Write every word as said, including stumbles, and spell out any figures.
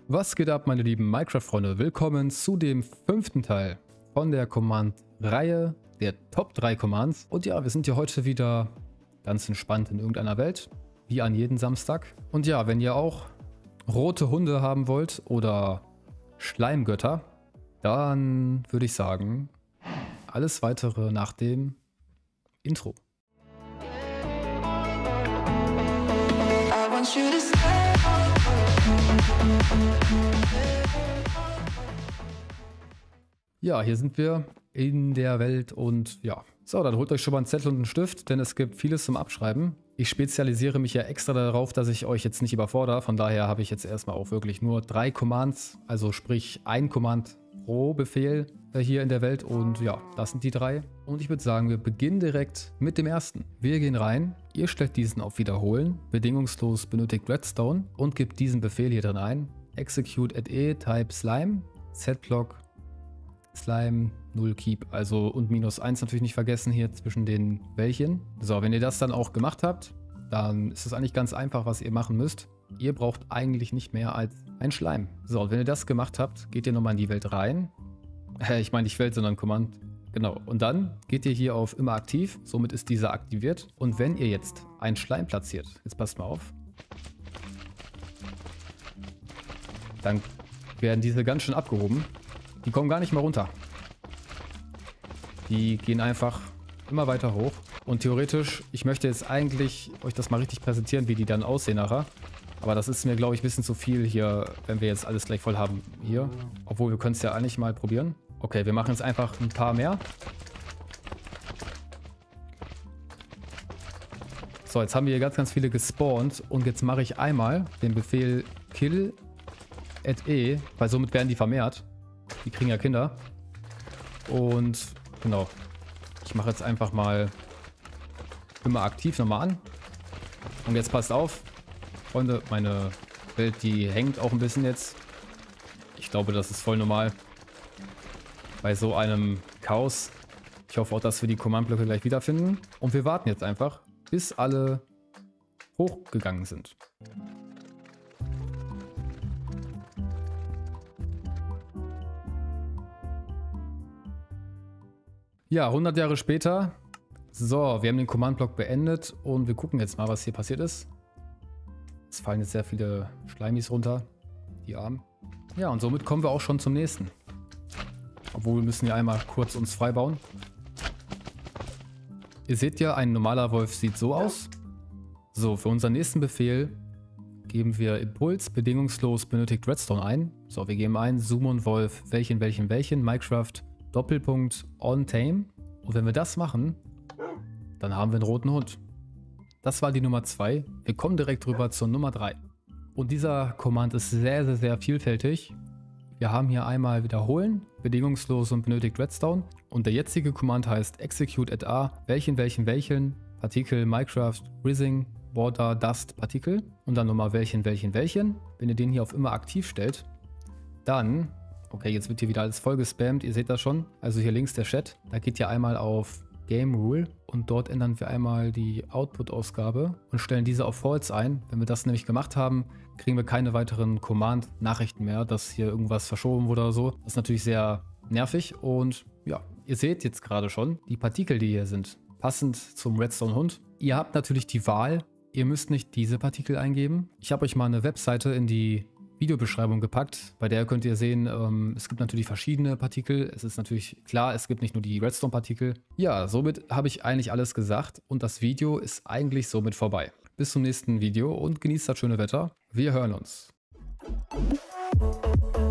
Was geht ab, meine lieben Minecraft-Freunde? Willkommen zu dem fünften Teil von der Command-Reihe der Top drei Commands. Und ja, wir sind hier heute wieder ganz entspannt in irgendeiner Welt, wie an jeden Samstag. Und ja, wenn ihr auch rote Hunde haben wollt oder Schleimgötter, dann würde ich sagen, alles weitere nach dem Intro. I want you to stay. Ja, hier sind wir in der Welt und ja. So, dann holt euch schon mal einen Zettel und einen Stift, denn es gibt vieles zum Abschreiben. Ich spezialisiere mich ja extra darauf, dass ich euch jetzt nicht überfordere. Von daher habe ich jetzt erstmal auch wirklich nur drei Commands, also sprich ein Command pro Befehl hier in der Welt. Und ja, das sind die drei. Und ich würde sagen, wir beginnen direkt mit dem ersten. Wir gehen rein, ihr stellt diesen auf Wiederholen, bedingungslos benötigt Redstone und gebt diesen Befehl hier drin ein. Execute at e type slime, zblock slime null keep, also und minus eins natürlich nicht vergessen hier zwischen den welchen. So, wenn ihr das dann auch gemacht habt, dann ist es eigentlich ganz einfach, was ihr machen müsst. Ihr braucht eigentlich nicht mehr als ein Schleim. So, und wenn ihr das gemacht habt, geht ihr nochmal in die Welt rein. Äh, ich meine nicht Welt, sondern Command. Genau, und dann geht ihr hier auf immer aktiv, somit ist dieser aktiviert. Und wenn ihr jetzt einen Schleim platziert, jetzt passt mal auf, dann werden diese ganz schön abgehoben. Die kommen gar nicht mehr runter. Die gehen einfach immer weiter hoch. Und theoretisch, ich möchte jetzt eigentlich euch das mal richtig präsentieren, wie die dann aussehen nachher. Aber das ist mir, glaube ich, ein bisschen zu viel hier, wenn wir jetzt alles gleich voll haben hier. Obwohl, wir können es ja eigentlich mal probieren. Okay, wir machen jetzt einfach ein paar mehr. So, jetzt haben wir hier ganz, ganz viele gespawnt. Und jetzt mache ich einmal den Befehl kill at e, weil somit werden die vermehrt. Die kriegen ja Kinder. Und genau. Ich mache jetzt einfach mal immer aktiv nochmal an. Und jetzt passt auf. Freunde, meine Welt, die hängt auch ein bisschen jetzt. Ich glaube, das ist voll normal. Bei so einem Chaos. Ich hoffe auch, dass wir die Command-Blöcke gleich wiederfinden. Und wir warten jetzt einfach, bis alle hochgegangen sind. Ja, hundert Jahre später. So, wir haben den Command-Block beendet und wir gucken jetzt mal, was hier passiert ist. Es fallen jetzt sehr viele Schleimis runter, die Armen. Ja, und somit kommen wir auch schon zum nächsten. Obwohl, wir müssen ja einmal kurz uns frei bauen. Ihr seht ja, ein normaler Wolf sieht so aus. So, für unseren nächsten Befehl geben wir Impuls bedingungslos benötigt Redstone ein. So, wir geben ein Summon Wolf welchen, welchen, welchen, Minecraft Doppelpunkt on tame. Und wenn wir das machen, dann haben wir einen roten Hund. Das war die Nummer zwei. Wir kommen direkt rüber zur Nummer drei. Und dieser Command ist sehr, sehr, sehr vielfältig. Wir haben hier einmal wiederholen, bedingungslos und benötigt Redstone. Und der jetzige Command heißt execute at a, welchen, welchen, welchen, Partikel, Minecraft, Rising, Border, Dust, Partikel. Und dann nochmal welchen, welchen, welchen. Wenn ihr den hier auf immer aktiv stellt, dann... Okay, jetzt wird hier wieder alles voll gespammt, ihr seht das schon. Also hier links der Chat, da geht ihr einmal auf Game Rule und dort ändern wir einmal die Output-Ausgabe und stellen diese auf False ein. Wenn wir das nämlich gemacht haben, kriegen wir keine weiteren Command-Nachrichten mehr, dass hier irgendwas verschoben wurde oder so. Das ist natürlich sehr nervig und ja, ihr seht jetzt gerade schon, die Partikel, die hier sind, passend zum Redstone-Hund. Ihr habt natürlich die Wahl, ihr müsst nicht diese Partikel eingeben. Ich habe euch mal eine Webseite in die Videobeschreibung gepackt. Bei der könnt ihr sehen, ähm, es gibt natürlich verschiedene Partikel. Es ist natürlich klar, es gibt nicht nur die Redstone-Partikel. Ja, somit habe ich eigentlich alles gesagt und das Video ist eigentlich somit vorbei. Bis zum nächsten Video und genießt das schöne Wetter. Wir hören uns.